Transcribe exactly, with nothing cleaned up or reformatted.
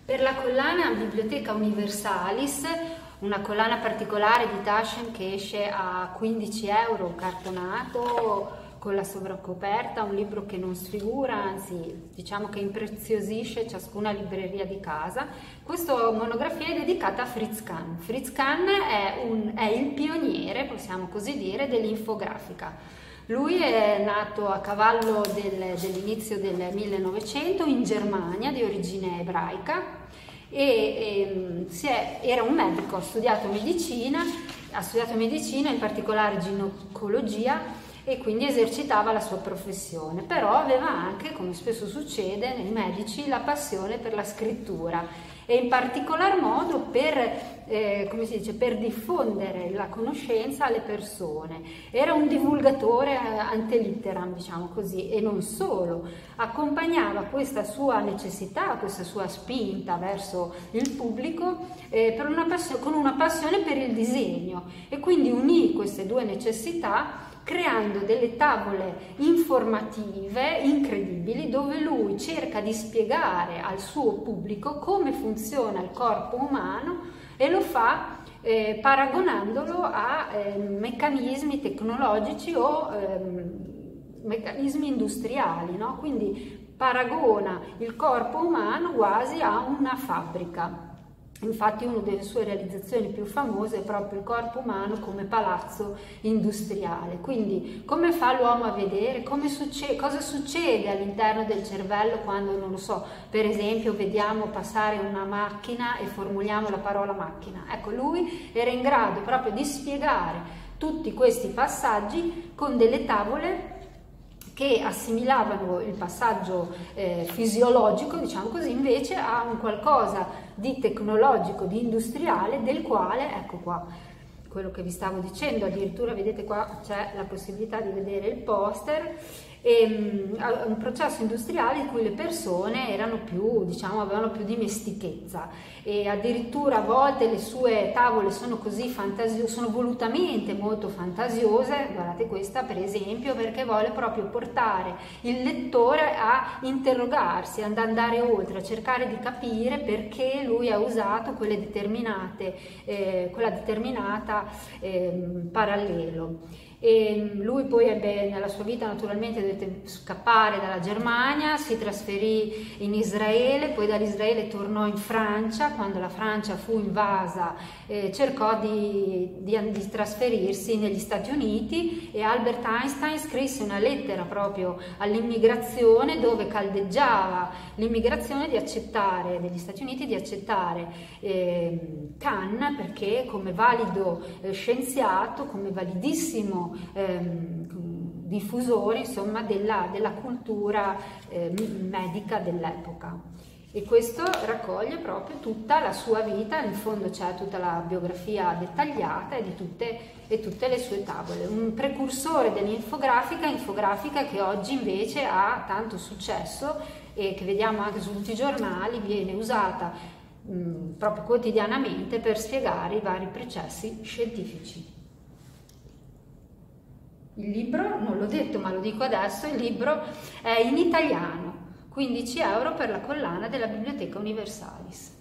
Per la collana Bibliotheca Universalis, una collana particolare di Taschen che esce a quindici euro cartonato con la sovracoperta, un libro che non sfigura, anzi diciamo che impreziosisce ciascuna libreria di casa. Questa monografia è dedicata a Fritz Kahn. Fritz Kahn è, un, è il pioniere, possiamo così dire, dell'infografica. Lui è nato a cavallo del, dell'inizio del millenovecento in Germania, di origine ebraica, e, e si è, era un medico, ha studiato medicina, ha studiato medicina, in particolare ginecologia, e quindi esercitava la sua professione, però aveva anche, come spesso succede nei medici, la passione per la scrittura e in particolar modo per, eh, come si dice, per diffondere la conoscenza alle persone. Era un divulgatore ante litteram, diciamo così, e non solo, accompagnava questa sua necessità, questa sua spinta verso il pubblico eh, per una passione, con una passione per il disegno, e quindi unì queste due necessità creando delle tavole informative incredibili dove lui cerca di spiegare al suo pubblico come funziona il corpo umano e lo fa eh, paragonandolo a eh, meccanismi tecnologici o eh, meccanismi industriali, no? Quindi paragona il corpo umano quasi a una fabbrica. Infatti una delle sue realizzazioni più famose è proprio il corpo umano come palazzo industriale. Quindi come fa l'uomo a vedere, come succede, cosa succede all'interno del cervello quando, non lo so, per esempio vediamo passare una macchina e formuliamo la parola macchina. Ecco, lui era in grado proprio di spiegare tutti questi passaggi con delle tavole che assimilavano il passaggio eh, fisiologico, diciamo così, invece a un qualcosa di tecnologico, di industriale, del quale, ecco qua, quello che vi stavo dicendo, addirittura vedete qua c'è la possibilità di vedere il poster, e, um, un processo industriale in cui le persone erano più, diciamo, avevano più dimestichezza, e addirittura a volte le sue tavole sono così fantasiose, sono volutamente molto fantasiose. Guardate questa per esempio, perché vuole proprio portare il lettore a interrogarsi, ad andare oltre, a cercare di capire perché lui ha usato quelle determinate, eh, quella determinata eh, parallelo. E lui poi ebbe nella sua vita, naturalmente dovette scappare dalla Germania, si trasferì in Israele, poi dall'Israele tornò in Francia. Quando la Francia fu invasa eh, cercò di, di, di trasferirsi negli Stati Uniti, e Albert Einstein scrisse una lettera proprio all'immigrazione dove caldeggiava l'immigrazione di accettare, degli Stati Uniti, di accettare eh, Kahn, perché come valido eh, scienziato, come validissimo Ehm, diffusore, insomma, della, della cultura eh, medica dell'epoca. E questo raccoglie proprio tutta la sua vita, in fondo c'è tutta la biografia dettagliata e di tutte, e tutte le sue tavole. Un precursore dell'infografica, infografica che oggi invece ha tanto successo e che vediamo anche su tutti i giornali, viene usata mh, proprio quotidianamente per spiegare i vari processi scientifici. Il libro, non l'ho detto ma lo dico adesso, il libro è in italiano, quindici euro per la collana della Bibliotheca Universalis.